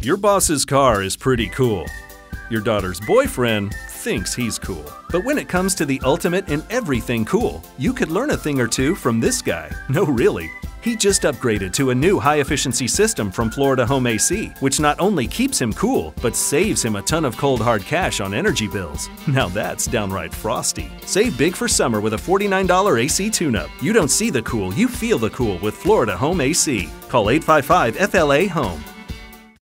Your boss's car is pretty cool. Your daughter's boyfriend thinks he's cool. But when it comes to the ultimate in everything cool, you could learn a thing or two from this guy. No, really. He just upgraded to a new high-efficiency system from Florida Home AC, which not only keeps him cool, but saves him a ton of cold hard cash on energy bills. Now that's downright frosty. Save big for summer with a $49 AC tune-up. You don't see the cool, you feel the cool with Florida Home AC. Call 855-FLA-HOME.